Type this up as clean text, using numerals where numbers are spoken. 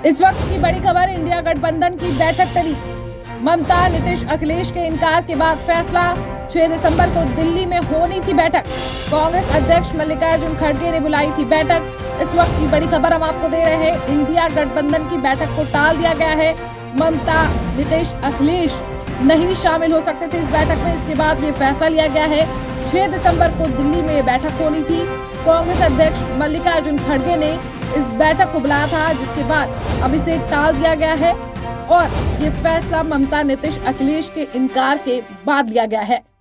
इस वक्त की बड़ी खबर, इंडिया गठबंधन की बैठक टली। ममता, नीतीश, अखिलेश के इनकार के बाद फैसला। 6 दिसंबर को दिल्ली में होनी थी बैठक। कांग्रेस अध्यक्ष मल्लिकार्जुन खड़गे ने बुलाई थी बैठक। इस वक्त की बड़ी खबर हम आपको दे रहे हैं, इंडिया गठबंधन की बैठक को टाल दिया गया है। ममता, नीतीश, अखिलेश नहीं शामिल हो सकते थे इस बैठक में। इसके बाद ये फैसला लिया गया है। 6 दिसंबर को दिल्ली में ये बैठक होनी थी। कांग्रेस अध्यक्ष मल्लिकार्जुन खड़गे ने इस बैठक को बुलाया था, जिसके बाद अब इसे टाल दिया गया है और ये फैसला ममता, नीतीश, अखिलेश के इनकार के बाद लिया गया है।